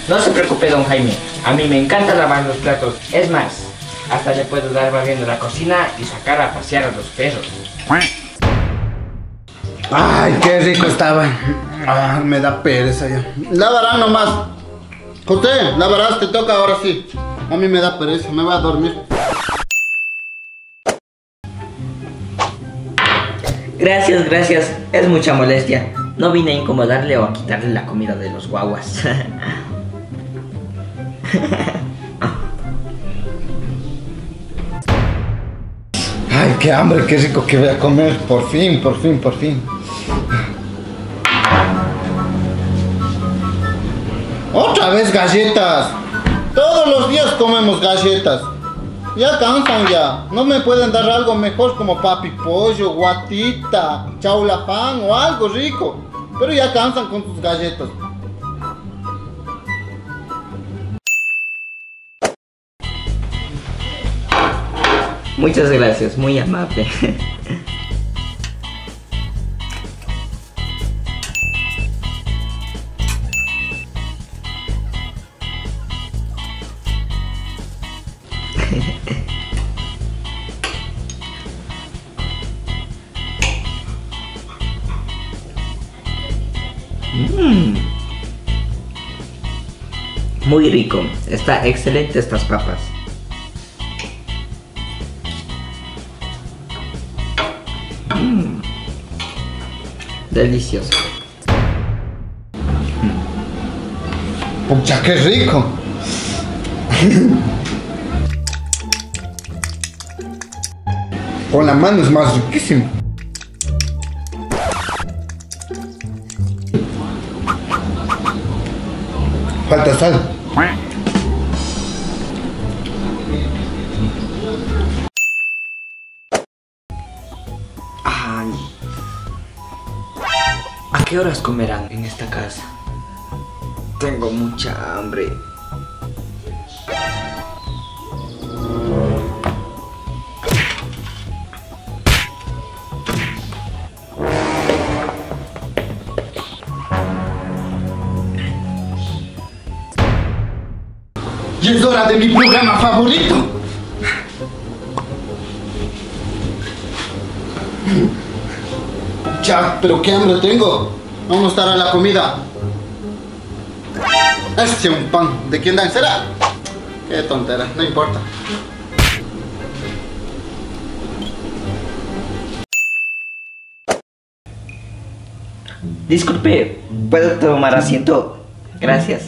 No se preocupe, don Jaime. A mí me encanta lavar los platos. Es más, hasta le puedo dar barriendo la cocina y sacar a pasear a los perros. Ay, qué rico estaba. Ah, me da pereza ya. Lavarán nomás. José, lavarás, te toca ahora sí. A mí me da pereza, me voy a dormir. Gracias, gracias. Es mucha molestia. No vine a incomodarle o a quitarle la comida de los guaguas. Ay, qué hambre, qué rico que voy a comer. Por fin, por fin, por fin. Otra vez galletas. Todos los días comemos galletas. Ya cansan ya. No me pueden dar algo mejor como papi pollo, guatita, chaulafán o algo rico. Pero ya cansan con sus galletas. Muchas gracias, muy amable. Muy rico, está excelente estas papas. Delicioso. Pucha, qué rico. Con la mano es más riquísimo. Falta sal. Ay. ¿A qué horas comerán en esta casa? Tengo mucha hambre. Y es hora de mi programa favorito. Ya, pero qué hambre tengo. Vamos a estar a la comida. Este es un pan. ¿De quién dan será? Qué tontera, no importa. Disculpe, ¿puedo tomar asiento? Gracias.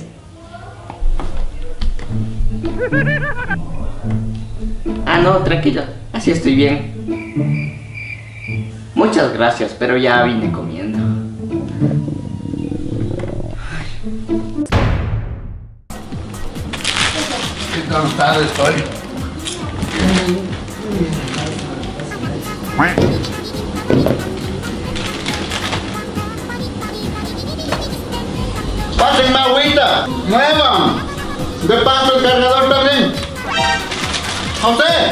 Ah, no, tranquilo, así estoy bien. Muchas gracias, pero ya vine comiendo. Qué cansado estoy. Pásenme agüita nueva. De paso el cargador también. José.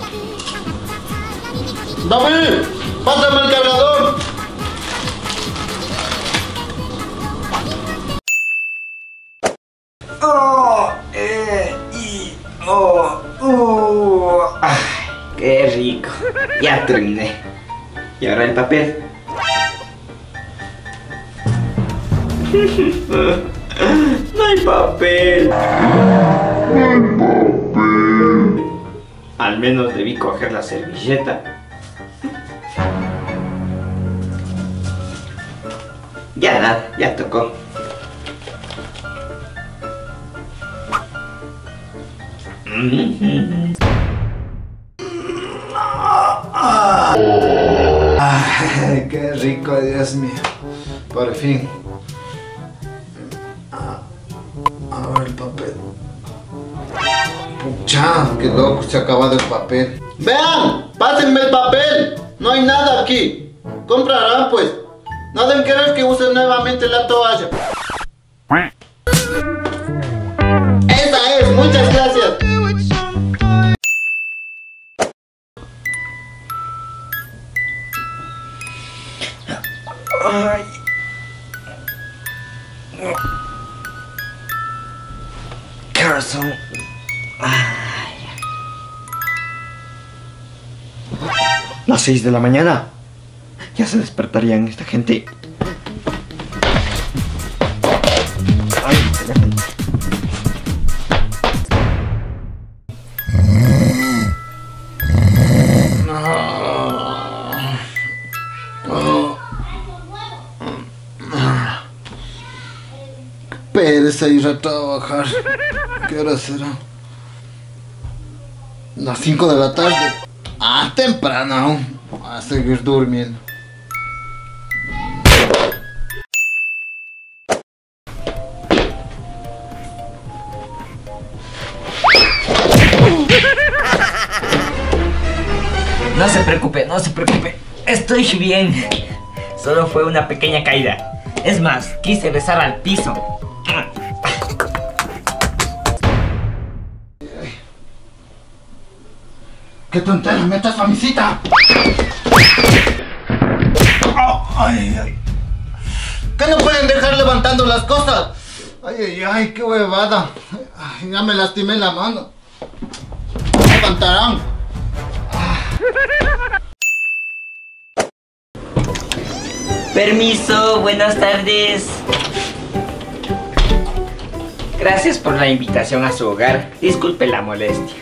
David, pásame el cargador. Ay, qué rico. Ya terminé. Y ahora el papel. No hay papel. Al menos debí coger la servilleta. Ya nada, ya tocó. Ay, qué rico, Dios mío. Por fin. Ahora el papel. Pucha, qué loco, se ha acabado el papel. Vean, pásenme el papel. No hay nada aquí. Comprarán pues. No deben querer que use nuevamente la toalla. Esa es, muchas gracias. Ay. corazón. Las 6 de la mañana. Ya se despertarían esta gente. Ay, teléfono. Pereza ir a trabajar. ¿Qué hora será? Las 5 de la tarde. Ah, temprano aún. A seguir durmiendo. No se preocupe, no se preocupe. Estoy bien. Solo fue una pequeña caída. Es más, quise besar al piso. ¡Qué tontera! ¡Metas a mi cita! ¡Ay, ay! ¿Qué no pueden dejar levantando las cosas? ¡Ay, ay, ay! ¡Qué huevada! Ay, ya me lastimé la mano. Levantarán. Permiso, buenas tardes. Gracias por la invitación a su hogar. Disculpe la molestia.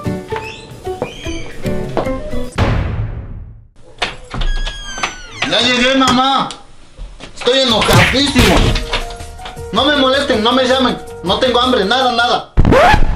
Ya llegué, mamá. Estoy enojadísimo. No me molesten, no me llamen. No tengo hambre, nada, nada.